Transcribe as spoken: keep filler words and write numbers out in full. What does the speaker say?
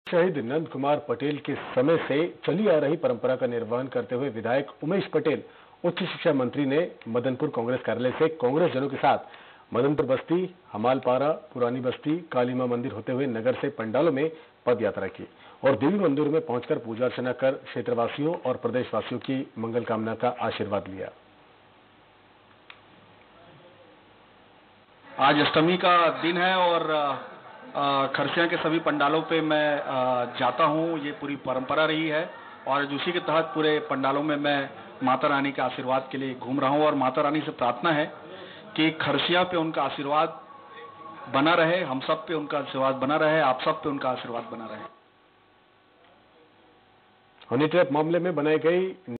शहीद नंद कुमार पटेल के समय से चली आ रही परंपरा का निर्वहन करते हुए विधायक उमेश पटेल उच्च शिक्षा मंत्री ने मदनपुर कांग्रेस कार्यालय से कांग्रेस जनों के साथ मदनपुर बस्ती, हमालपारा, पुरानी बस्ती, काली मां मंदिर होते हुए नगर से पंडालों में पद यात्रा की और देवी मंदिर में पहुंचकर पूजा अर्चना कर क्षेत्रवासियों और प्रदेशवासियों की मंगल कामना का आशीर्वाद लिया। आज अष्टमी का दिन है और खरसिया के सभी पंडालों पे मैं जाता हूँ। ये पूरी परंपरा रही है और उसी के तहत पूरे पंडालों में मैं माता रानी के आशीर्वाद के लिए घूम रहा हूँ और माता रानी से प्रार्थना है कि खरसिया पे उनका आशीर्वाद बना रहे, हम सब पे उनका आशीर्वाद बना रहे, आप सब पे उनका आशीर्वाद बना रहे। हनी ट्रैप मामले में बनाई गई